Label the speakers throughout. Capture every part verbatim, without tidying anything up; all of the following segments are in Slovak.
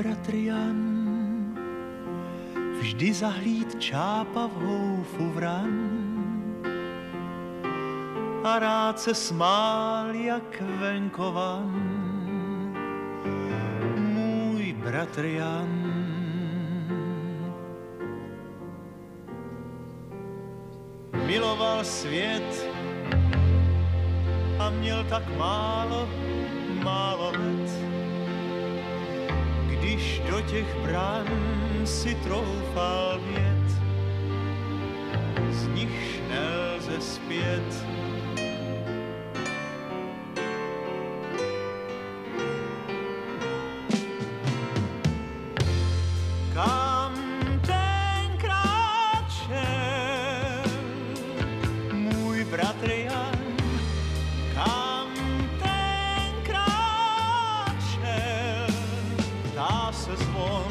Speaker 1: bratr Jan vždy zahlíd čápa v houfu vran a rád se smál jak venkovan. Můj bratr Jan. Miloval svět a měl tak málo, málo let. Když do těch brán si troufal vjet, z nichž nelze zpět. Kam tenkrát šel můj bratr Jan, kam tenkrát šel, ptá se zvon.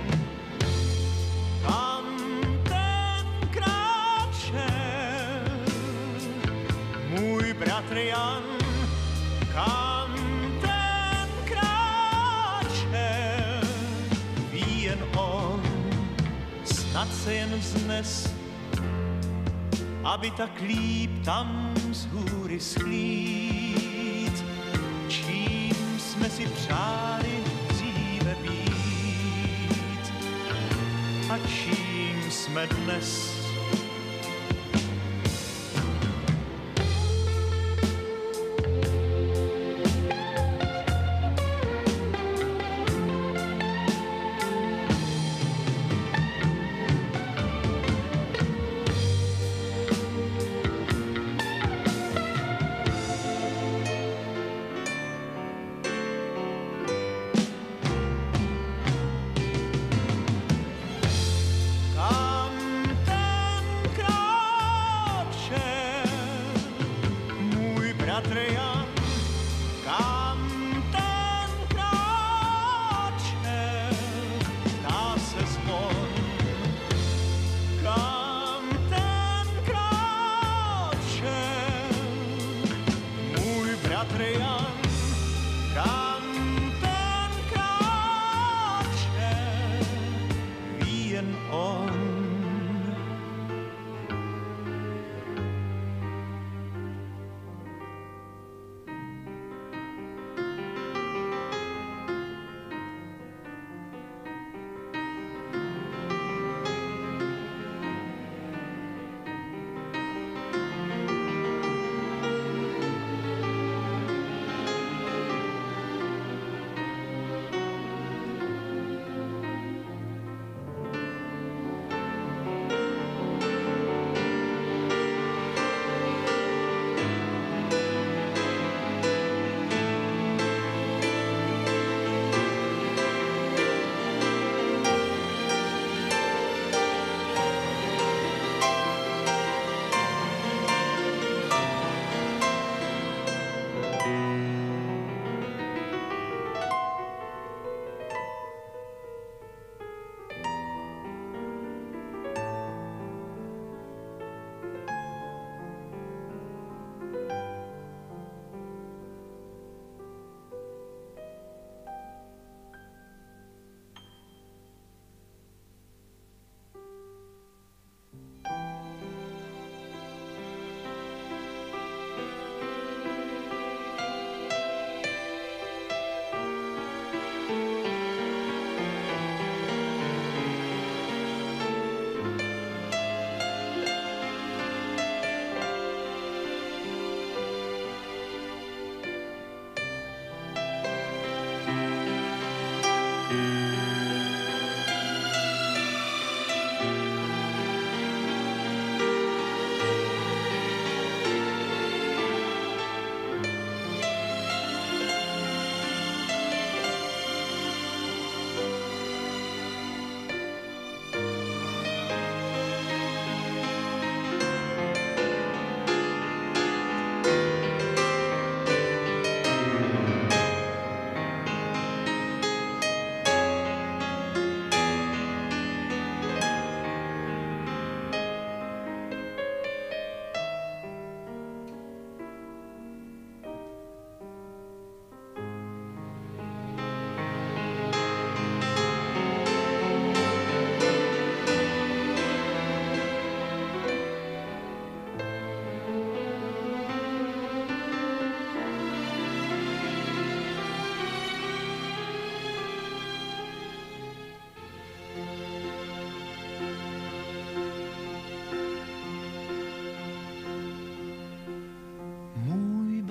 Speaker 1: Kam tenkrát šel můj bratr Jan, kam tenkrát šel, ví jen on, snad se jen vznes, aby tak líp tam z hůry shlíd, čím jsme si přáli dříve být a čím jsme dnes. Bratr Jan, kam tenkrát šel, dá se zvon. Kam tenkrát šel můj bratr Jan, kam tenkrát šel, ví jen on.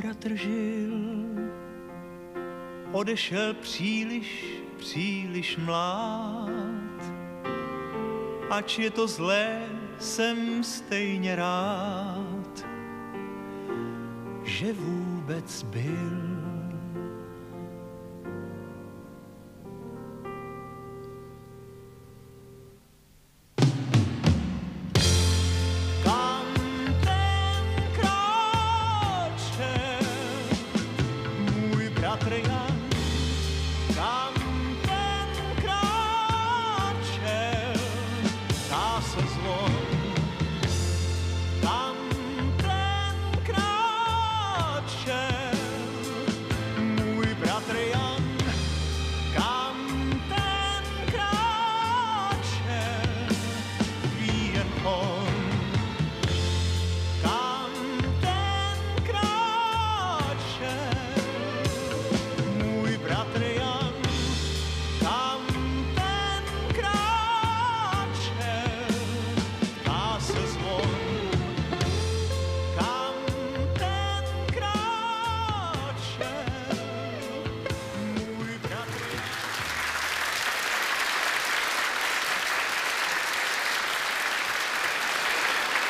Speaker 1: bratr žil. Odešel příliš, příliš mlád. Ač je to zlé, jsem stejně rád, že vůbec byl.